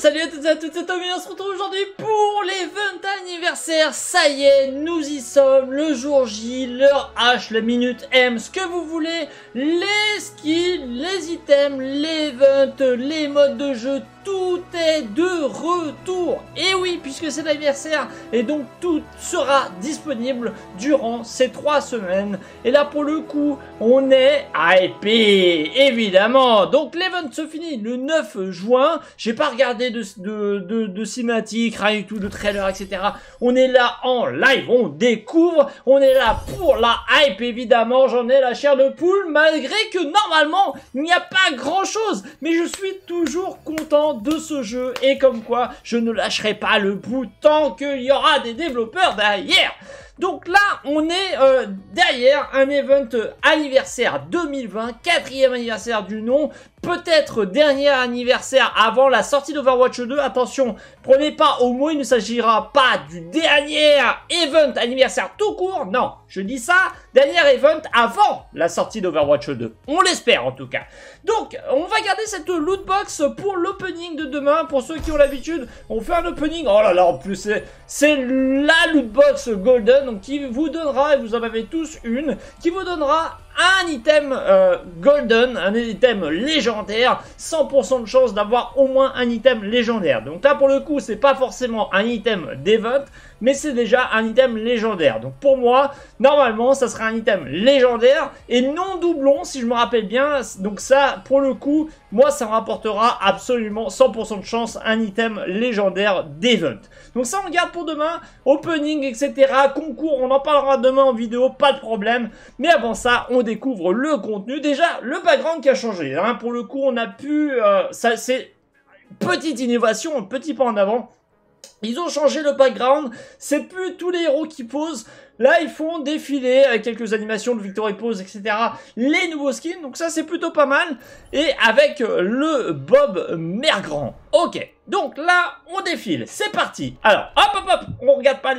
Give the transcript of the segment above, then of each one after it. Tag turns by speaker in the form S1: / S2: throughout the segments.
S1: salut à toutes et à toutes, c'est Tommy, on se retrouve aujourd'hui pour l'event anniversaire. Ça y est, nous y sommes, le jour J, l'heure H, la minute M, ce que vous voulez, les skins, les items, l'event, les modes de jeu, tout est de retour. Et oui, puisque c'est l'anniversaire, et donc tout sera disponible durant ces 3 semaines. Et là, pour le coup, on est hypé, évidemment. Donc l'event se finit le 9 juin. J'ai pas regardé de cinématique, rien du tout, de trailer, etc. On est là en live, on découvre, on est là pour la hype, évidemment. J'en ai la chair de poule, malgré que normalement, il n'y a pas grand chose. Mais je suis toujours content de ce jeu, et comme quoi, je ne lâcherai pas le bout tant qu'il y aura des développeurs derrière. Donc là, on est derrière un event anniversaire 2020, 4e anniversaire du nom, peut-être dernier anniversaire avant la sortie d'Overwatch 2. Attention, prenez pas au mot, il ne s'agira pas du dernier event anniversaire tout court, non, je dis ça, dernier event avant la sortie d'Overwatch 2. On l'espère en tout cas. Donc, on va garder cette lootbox pour l'opening de demain. Pour ceux qui ont l'habitude, on fait un opening, oh là là, en plus c'est la lootbox golden, donc qui vous donnera, et vous en avez tous une, qui vous donnera un item golden, un item légendaire, 100% de chance d'avoir au moins un item légendaire. Donc là pour le coup c'est pas forcément un item d'event, mais c'est déjà un item légendaire. Donc pour moi, normalement ça sera un item légendaire et non doublon si je me rappelle bien. Donc ça pour le coup, moi ça me rapportera absolument 100% de chance un item légendaire d'event. Donc ça on garde pour demain, opening etc, concours, on en parlera demain en vidéo, pas de problème. Mais avant ça, on découvre le contenu. Déjà, le background qui a changé. Hein. Pour le coup, on a pu... ça, c'est une petite innovation, un petit pas en avant. Ils ont changé le background. C'est plus tous les héros qui posent. Là, ils font défiler avec quelques animations de Victory Pose, etc. les nouveaux skins. Donc ça, c'est plutôt pas mal. Et avec le Bob Mergrand. Ok. Donc là, on défile. C'est parti. Alors, hop. On regarde pas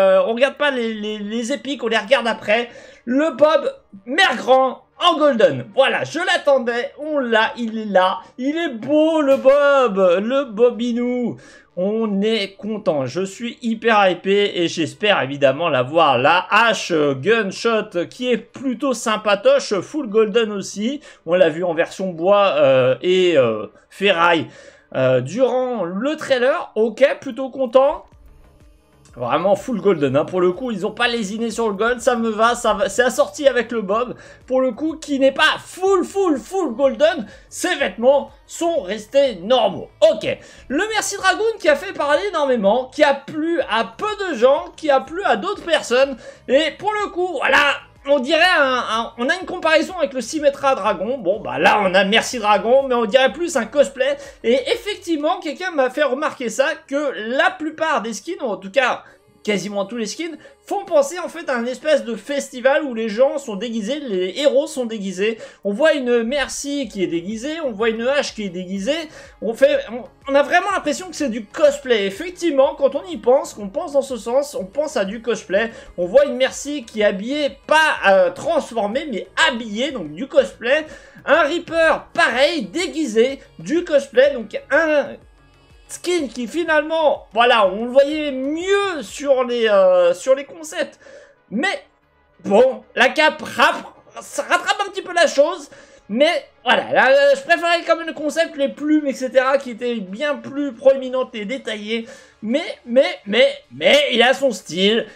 S1: les épiques. On les regarde après. Le Bob Mergrand en golden. Voilà, je l'attendais. On l'a. Il est là. Il est beau, le Bob. Le Bobinou. On est content, je suis hyper hypé et j'espère évidemment l'avoir. La hache gunshot qui est plutôt sympatoche, full golden aussi. On l'a vu en version bois et ferraille durant le trailer. Ok, plutôt content. Vraiment full golden, hein. Pour le coup ils ont pas lésiné sur le gold, ça me va, c'est assorti avec le Bob, pour le coup qui n'est pas full golden, ses vêtements sont restés normaux. Ok, le Merci Dragoon qui a fait parler énormément, qui a plu à peu de gens, qui a plu à d'autres personnes, et pour le coup, voilà, on dirait on a une comparaison avec le Symmetra Dragon. Bon bah là on a Merci Dragon, mais on dirait plus un cosplay. Et effectivement quelqu'un m'a fait remarquer ça, que la plupart des skins, ou en tout cas quasiment tous les skins, font penser en fait à un espèce de festival où les gens sont déguisés, les héros sont déguisés. On voit une Merci qui est déguisée, on voit une hache qui est déguisée. On a vraiment l'impression que c'est du cosplay. Effectivement, quand on y pense, qu'on pense dans ce sens, on pense à du cosplay. On voit une Merci qui est habillée, pas transformée, mais habillée, donc du cosplay. Un Reaper, pareil, déguisé, du cosplay, donc un skin qui finalement, voilà, on le voyait mieux sur les concepts, mais bon, la cape ça rattrape un petit peu la chose, mais voilà, là, je préférais quand même le concept, les plumes, etc., qui étaient bien plus proéminentes et détaillées, mais il a son style,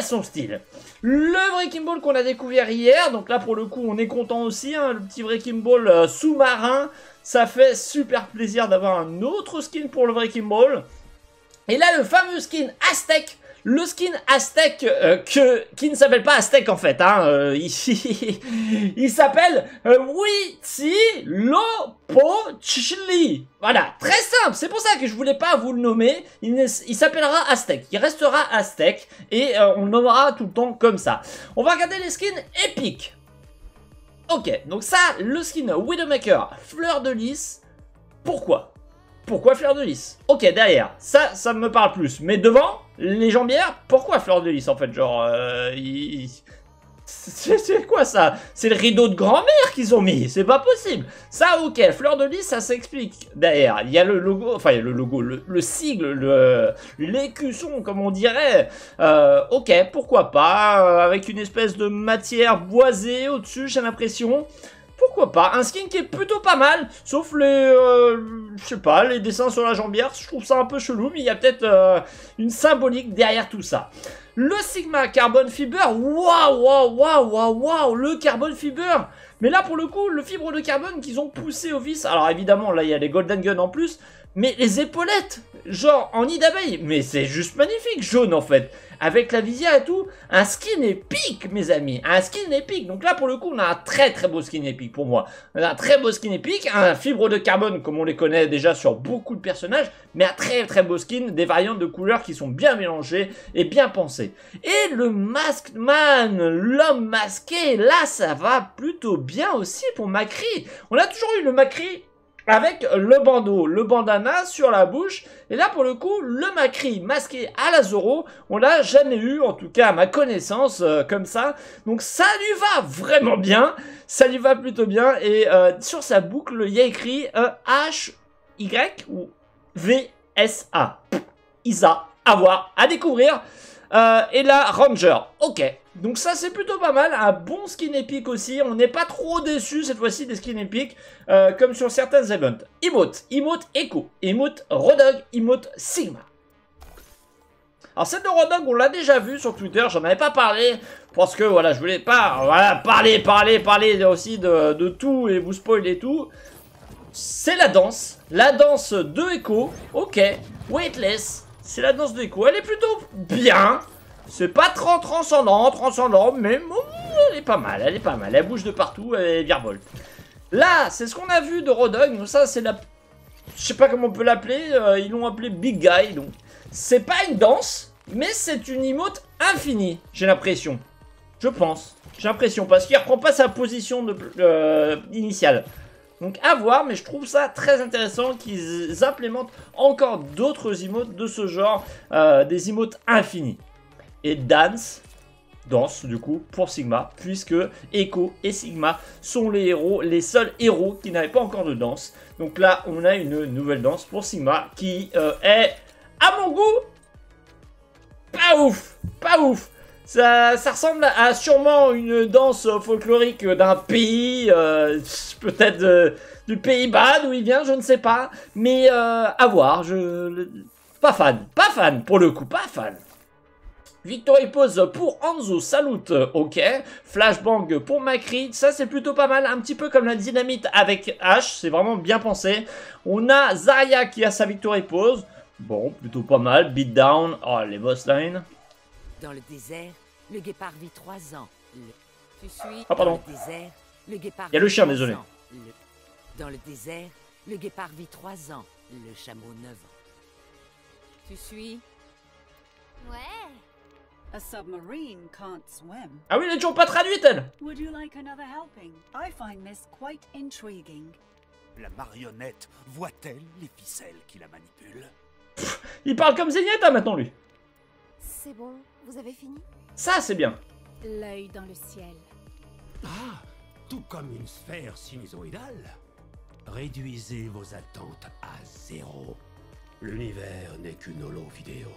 S1: Le Wrecking Ball qu'on a découvert hier, donc là pour le coup on est content aussi, hein, le petit Wrecking Ball sous-marin. Ça fait super plaisir d'avoir un autre skin pour le Wrecking Ball. Et là, le fameux skin Aztec. Le skin Aztec qui ne s'appelle pas Aztec en fait. Hein, il s'appelle Huitzilopochtli. Voilà, très simple. C'est pour ça que je voulais pas vous le nommer. Il s'appellera Aztec. Il restera Aztec. Et on le nommera tout le temps comme ça. On va regarder les skins épiques. Ok, donc ça, le skin Widowmaker, Fleur de Lys, pourquoi Fleur de Lys? Ok, derrière, ça me parle plus, mais devant, les jambières, pourquoi Fleur de Lys en fait, genre, C'est quoi ça? C'est le rideau de grand-mère qu'ils ont mis, c'est pas possible. Ça, ok, fleur de lys, ça s'explique. Derrière, il y a le logo, enfin, il y a le logo, le sigle, l'écusson, comme on dirait. Ok, pourquoi pas, avec une espèce de matière boisée au-dessus, j'ai l'impression. Pourquoi pas, un skin qui est plutôt pas mal, sauf les, je sais pas, les dessins sur la jambière, je trouve ça un peu chelou, mais il y a peut-être une symbolique derrière tout ça. Le Sigma Carbon Fiber, waouh, le Carbon Fiber. Mais là, pour le coup, le fibre de carbone qu'ils ont poussé au vis. Alors évidemment, là, il y a les Golden Gun en plus. Mais les épaulettes, genre en nid d'abeille. Mais c'est juste magnifique, jaune en fait. Avec la visière et tout. Un skin épique, mes amis. Un skin épique. Donc là, pour le coup, on a un très beau skin épique pour moi. On a un très beau skin épique. Un fibre de carbone, comme on les connaît déjà sur beaucoup de personnages. Mais un très beau skin. Des variantes de couleurs qui sont bien mélangées et bien pensées. Et le Masked Man, l'homme masqué. Là, ça va plutôt bien aussi pour Macri. On a toujours eu le Macri avec le bandeau, le bandana sur la bouche. Et là, pour le coup, le Macri masqué à la Zoro, on l'a jamais eu, en tout cas à ma connaissance, comme ça. Donc ça lui va vraiment bien. Ça lui va plutôt bien. Et sur sa boucle, il y a écrit H-Y ou V-S-A. Isa, à voir, à découvrir. Et là, Ranger, ok. Donc ça c'est plutôt pas mal, un bon skin épique aussi, on n'est pas trop déçu cette fois-ci des skins épiques, comme sur certains events. Emote Echo, emote Rodog, emote Sigma. Alors celle de Rodog on l'a déjà vu sur Twitter, j'en avais pas parlé, parce que voilà, je voulais pas parler aussi de tout et vous spoiler tout. C'est la danse de Echo, ok, Weightless, c'est la danse de Echo, elle est plutôt bien. C'est pas transcendant, mais bon, elle est pas mal, elle bouge de partout, elle virevolte. Là, c'est ce qu'on a vu de Rodog, donc ça c'est la... Je sais pas comment on peut l'appeler, ils l'ont appelé Big Guy, donc... C'est pas une danse, mais c'est une emote infinie, j'ai l'impression. Je pense, j'ai l'impression, parce qu'il reprend pas sa position initiale. Donc à voir, mais je trouve ça très intéressant qu'ils implémentent encore d'autres emotes de ce genre, des emotes infinies. Et danse du coup pour Sigma, puisque Echo et Sigma sont les héros, les seuls héros qui n'avaient pas encore de danse. Donc là on a une nouvelle danse pour Sigma qui est à mon goût pas ouf. Ça ressemble à sûrement une danse folklorique d'un pays, peut-être du Pays-Bas d'où il vient, je ne sais pas, mais à voir, pas fan pour le coup, pas fan. Victory Pose pour Hanzo, salute, ok. Flashbang pour Macri, ça c'est plutôt pas mal, un petit peu comme la dynamite avec H, c'est vraiment bien pensé. On a Zarya qui a sa Victory Pose, bon, plutôt pas mal. Beatdown, oh les boss lines.
S2: Dans le désert, le guépard vit 3 ans. Tu suis
S1: ah pardon.
S2: Dans le désert, le guépard
S1: il y a le chien, désolé.
S2: Dans le désert, le guépard vit 3 ans, le chameau 9 ans. Tu suis
S3: Ouais.
S4: A submarine can't swim.
S1: Ah oui, elle est toujours pas traduite, elle.
S4: Would you like another helping? I find this quite intriguing.
S5: La marionnette voit-elle les ficelles qui la manipulent?
S1: Il parle comme Zenyatta maintenant, lui.
S3: C'est bon, vous avez fini?
S1: Ça, c'est bien.
S4: L'œil dans le ciel.
S5: Ah, tout comme une sphère sinusoïdale. Réduisez vos attentes à 0. L'univers n'est qu'une holo vidéo.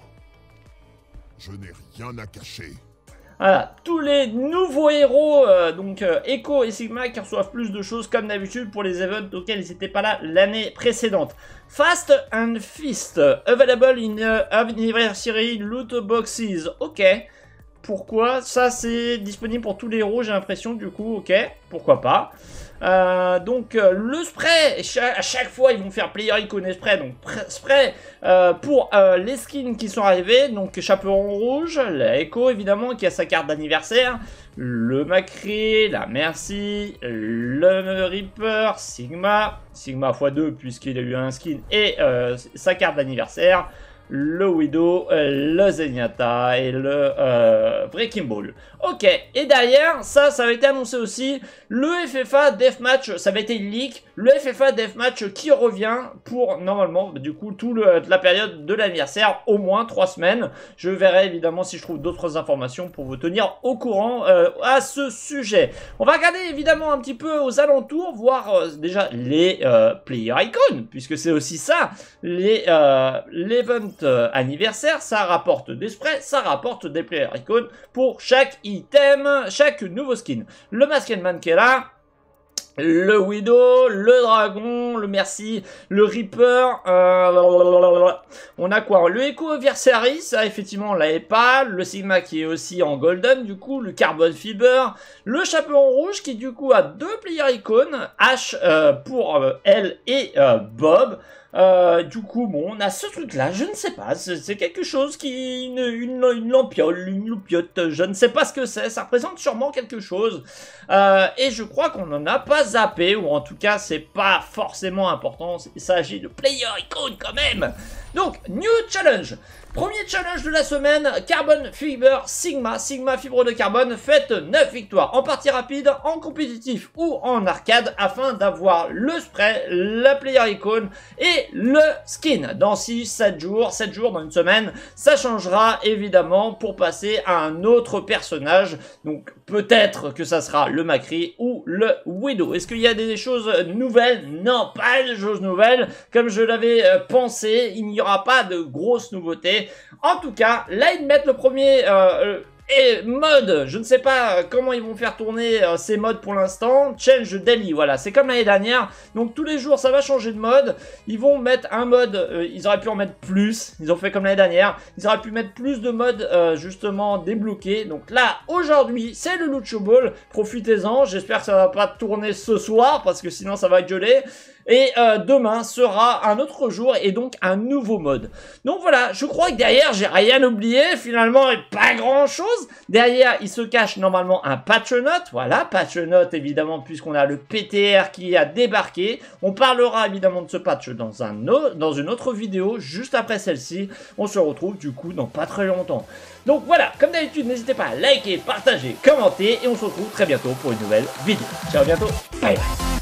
S6: Je n'ai rien à cacher.
S1: Voilà, tous les nouveaux héros, donc Echo et Sigma qui reçoivent plus de choses comme d'habitude pour les events auxquels ils n'étaient pas là l'année précédente. Fast and Fist, available in anniversary loot boxes, ok. Pourquoi? Ça c'est disponible pour tous les héros, j'ai l'impression, du coup, ok, pourquoi pas. Donc le spray, à chaque fois ils vont faire player icon et spray, donc spray pour les skins qui sont arrivés, donc chaperon rouge, la Echo évidemment qui a sa carte d'anniversaire, le Macri, la Merci, le Reaper, Sigma x2 puisqu'il a eu un skin et sa carte d'anniversaire, le Widow, le Zenyatta et le Breaking Ball. Ok, et derrière, ça avait été annoncé aussi, le FFA Deathmatch, ça avait été leak, le FFA Deathmatch qui revient pour, normalement, du coup, toute la période de l'anniversaire, au moins 3 semaines. Je verrai évidemment si je trouve d'autres informations pour vous tenir au courant à ce sujet. On va regarder évidemment un petit peu aux alentours, voir déjà les player icons, puisque c'est aussi ça, l'event anniversaire, ça rapporte des sprays, ça rapporte des player icons pour chaque item, chaque nouveau skin. Le Masked Man qui est là, le Widow, le Dragon, le Merci, le Reaper, on a quoi? Le Echo Versary, ça effectivement on l'avait pas, le Sigma qui est aussi en Golden du coup, le Carbon Fiber, le Chaperon Rouge qui du coup a 2 player icons, H pour elle et Bob. Du coup, bon, on a ce truc-là, je ne sais pas, c'est quelque chose qui... une lampiole, une loupiote, je ne sais pas ce que c'est, ça représente sûrement quelque chose. Et je crois qu'on n'en a pas zappé, ou en tout cas, c'est pas forcément important, il s'agit de player icon quand même. Donc, new challenge. Premier challenge de la semaine, Carbon Fiber Sigma. Sigma fibre de carbone, faites 9 victoires en partie rapide, en compétitif ou en arcade afin d'avoir le spray, la player icon et le skin. Dans 7 jours dans une semaine, ça changera évidemment pour passer à un autre personnage. Donc peut-être que ça sera le Macri ou le Widow. Est-ce qu'il y a des choses nouvelles? Non, pas de choses nouvelles. Comme je l'avais pensé, il n'y aura pas de grosses nouveautés. En tout cas, là ils mettent le premier mode, je ne sais pas comment ils vont faire tourner ces modes pour l'instant. Change daily, voilà, c'est comme l'année dernière. Donc tous les jours ça va changer de mode. Ils vont mettre un mode, ils auraient pu en mettre plus. Ils ont fait comme l'année dernière. Ils auraient pu mettre plus de modes justement débloqués. Donc là, aujourd'hui, c'est le Lucho Ball. Profitez-en, j'espère que ça va pas tourner ce soir parce que sinon ça va gueuler. Et demain sera un autre jour et donc un nouveau mode. Donc voilà, je crois que derrière, j'ai rien oublié finalement et pas grand chose. Derrière, il se cache normalement un Patronot. Voilà, Patronot évidemment puisqu'on a le PTR qui a débarqué. On parlera évidemment de ce patch dans une autre vidéo juste après celle-ci. On se retrouve du coup dans pas très longtemps. Donc voilà, comme d'habitude, n'hésitez pas à liker, partager, commenter et on se retrouve très bientôt pour une nouvelle vidéo. Ciao, à bientôt, bye bye.